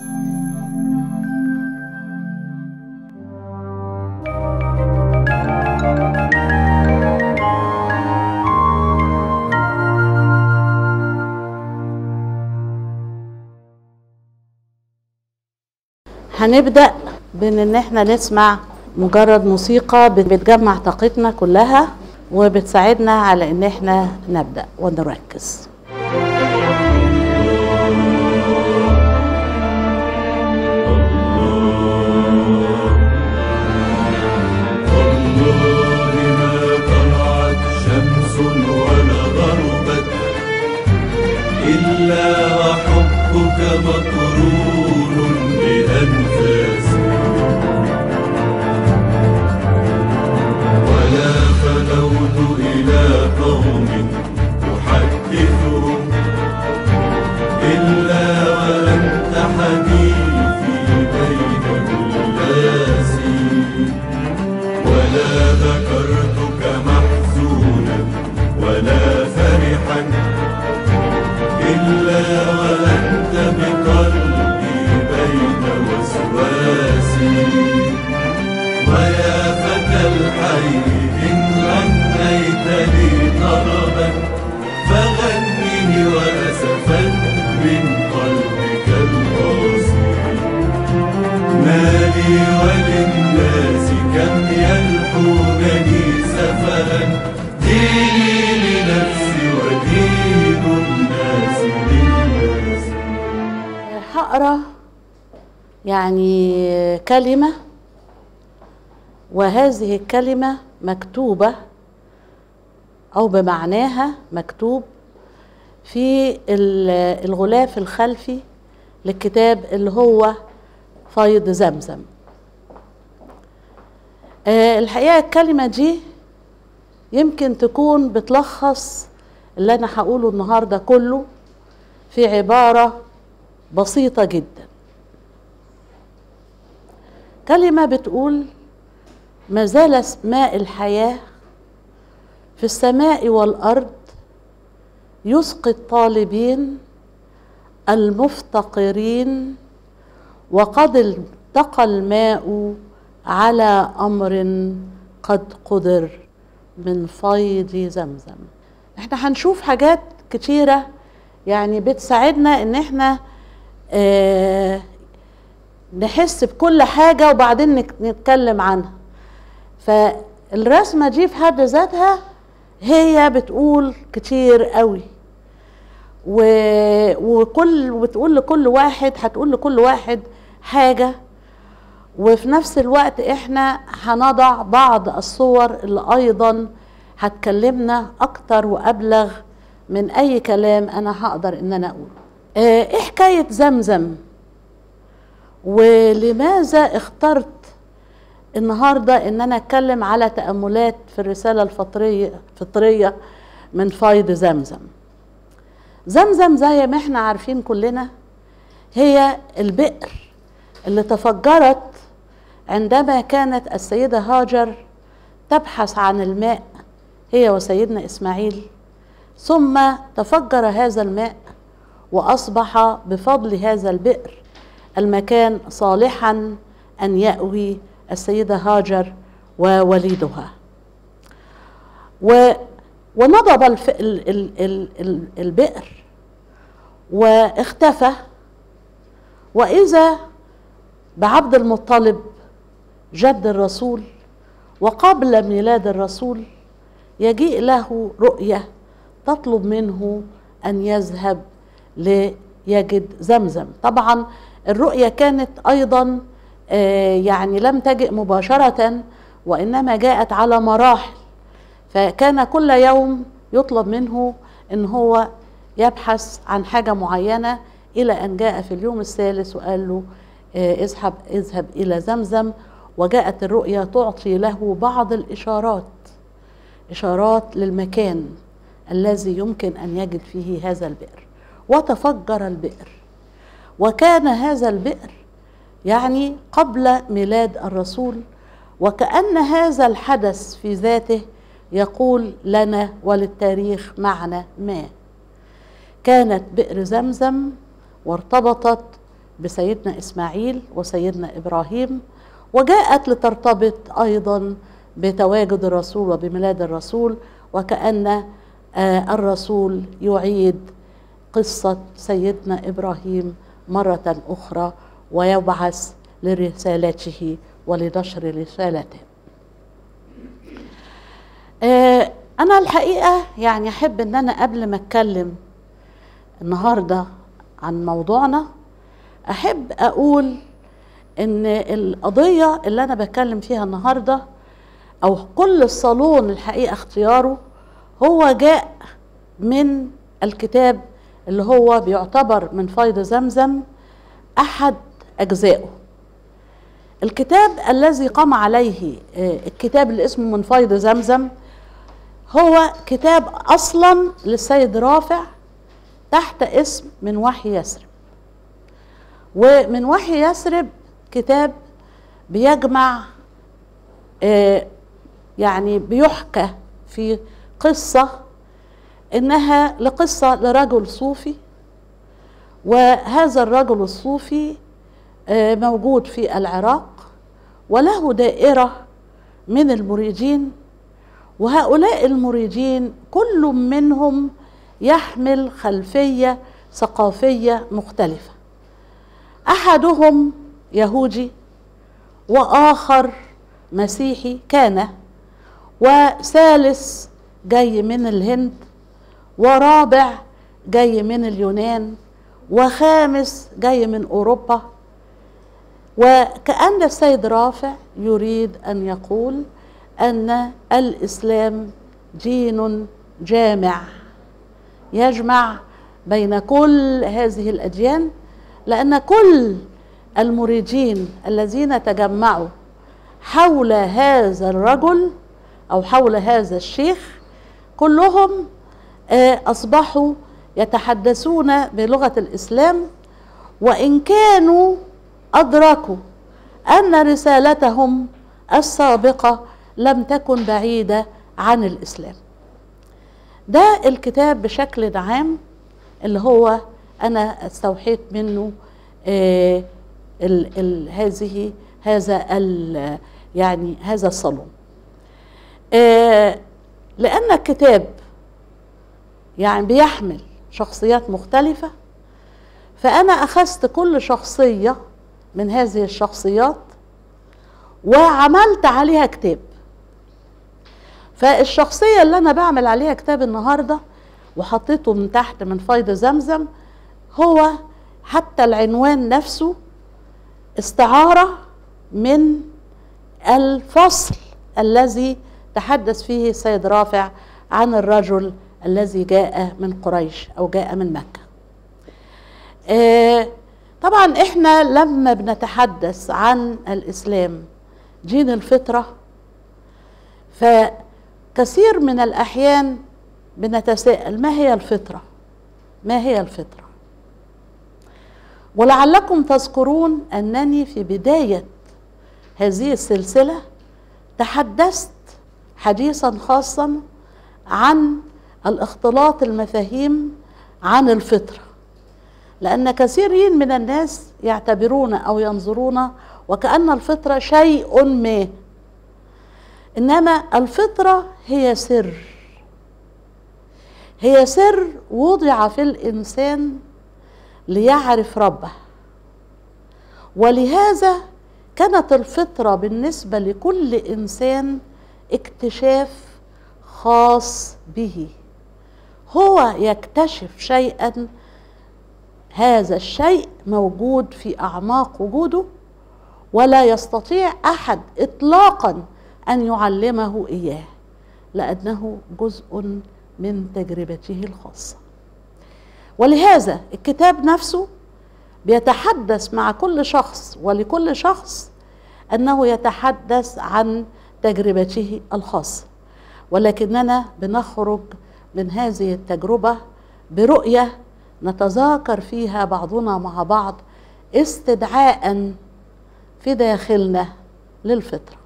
هنبدأ بان ان احنا نسمع مجرد موسيقى بتجمع طاقتنا كلها وبتساعدنا على ان احنا نبدأ ونركز. إلا وحبك مقرون بأنفاسي، ولا فلوت إلى قوم أحدثهم إلا وأنت حديثي بين الناس، ولا ذكرتك محزونا ولا فرحا إلا وأنت بقلبي بين وسواسي. ويا فتى الحي إن غنيت لي طربا فغنني وأسفا من قلبك القاسي. ما لي وللناس كم يلحونني سفها، ديني لنفسي ودين الناس للناس. هقرا يعني كلمة، وهذه الكلمة مكتوبة أو بمعناها مكتوب في الغلاف الخلفي للكتاب اللي هو فيض زمزم. الحقيقة الكلمة دي يمكن تكون بتلخص اللي أنا هقوله النهاردة كله في عبارة بسيطة جدا. كلمة بتقول: ما زال ماء الحياة في السماء والأرض يسقي الطالبين المفتقرين، وقد التقى الماء على أمر قد قدر من فيض زمزم. احنا هنشوف حاجات كتيرة يعني بتساعدنا ان احنا نحس بكل حاجة وبعدين نتكلم عنها. فالرسمة دي في حد ذاتها هي بتقول كتير قوي، وبتقول لكل واحد، هتقول لكل واحد حاجة. وفي نفس الوقت احنا هنضع بعض الصور اللي ايضا هتكلمنا اكتر وابلغ من اي كلام انا هقدر ان انا اقوله. ايه حكاية زمزم؟ ولماذا اخترت النهاردة ان انا اتكلم على تأملات في الرسالة الفطرية من فيض زمزم؟ زمزم زي ما احنا عارفين كلنا هي البئر اللي تفجرت عندما كانت السيدة هاجر تبحث عن الماء هي وسيدنا إسماعيل، ثم تفجر هذا الماء وأصبح بفضل هذا البئر المكان صالحا أن يأوي السيدة هاجر ووليدها. ونضب البئر واختفى، وإذا بعبد المطلب جد الرسول وقبل ميلاد الرسول يجيء له رؤية تطلب منه أن يذهب ليجد زمزم. طبعا الرؤية كانت أيضا يعني لم تجئ مباشرة، وإنما جاءت على مراحل. فكان كل يوم يطلب منه أن هو يبحث عن حاجة معينة، إلى أن جاء في اليوم الثالث وقال له اذهب إلى زمزم. وجاءت الرؤية تعطي له بعض الإشارات، إشارات للمكان الذي يمكن أن يجد فيه هذا البئر. وتفجر البئر، وكان هذا البئر يعني قبل ميلاد الرسول، وكأن هذا الحدث في ذاته يقول لنا وللتاريخ معنى ما. كانت بئر زمزم وارتبطت بسيدنا إسماعيل وسيدنا إبراهيم، وجاءت لترتبط أيضا بتواجد الرسول وبميلاد الرسول، وكأن الرسول يعيد قصة سيدنا إبراهيم مرة أخرى ويبعث لرسالته ولنشر رسالته. أنا الحقيقة يعني أحب أن أنا قبل ما أتكلم النهاردة عن موضوعنا أحب أقول أن القضية اللي أنا بتكلم فيها النهاردة أو كل الصالون الحقيقة اختياره هو جاء من الكتاب اللي هو بيعتبر من فيض زمزم أحد أجزائه. الكتاب الذي قام عليه الكتاب اللي اسمه من فيض زمزم هو كتاب أصلا للسيد رافع تحت اسم من وحي يثرب. ومن وحي يثرب كتاب بيجمع يعني بيحكى في قصة إنها لقصة لرجل صوفي، وهذا الرجل الصوفي موجود في العراق وله دائرة من المريدين، وهؤلاء المريدين كل منهم يحمل خلفية ثقافية مختلفة. أحدهم يهودي وآخر مسيحي كان، وثالث جاي من الهند، ورابع جاي من اليونان، وخامس جاي من أوروبا. وكأن السيد رافع يريد أن يقول أن الإسلام دين جامع يجمع بين كل هذه الأديان، لأن كل المريدين الذين تجمعوا حول هذا الرجل أو حول هذا الشيخ كلهم أصبحوا يتحدثون بلغة الإسلام، وإن كانوا أدركوا أن رسالتهم السابقة لم تكن بعيدة عن الإسلام. ده الكتاب بشكل عام اللي هو أنا استوحيت منه هذا الصالون، لأن الكتاب يعني بيحمل شخصيات مختلفة، فأنا أخذت كل شخصية من هذه الشخصيات وعملت عليها كتاب. فالشخصية اللي أنا بعمل عليها كتاب النهاردة وحطيته من تحت من فيض زمزم هو حتى العنوان نفسه استعارة من الفصل الذي تحدث فيه السيد رافع عن الرجل الذي جاء من قريش أو جاء من مكة. طبعا احنا لما بنتحدث عن الإسلام دين الفطرة، فكثير من الأحيان بنتساءل ما هي الفطرة؟ ما هي الفطرة؟ ولعلكم تذكرون أنني في بداية هذه السلسلة تحدثت حديثا خاصا عن الاختلاط المفاهيم عن الفطرة، لأن كثيرين من الناس يعتبرون أو ينظرون وكأن الفطرة شيء ما، إنما الفطرة هي سر، هي سر وضع في الإنسان ليعرف ربه. ولهذا كانت الفطرة بالنسبة لكل إنسان اكتشاف خاص به، هو يكتشف شيئا، هذا الشيء موجود في أعماق وجوده ولا يستطيع أحد إطلاقا أن يعلمه إياه، لأنه جزء من تجربته الخاصة. ولهذا الكتاب نفسه بيتحدث مع كل شخص ولكل شخص أنه يتحدث عن تجربته الخاصة، ولكننا بنخرج من هذه التجربة برؤية نتذاكر فيها بعضنا مع بعض استدعاء في داخلنا للفطرة.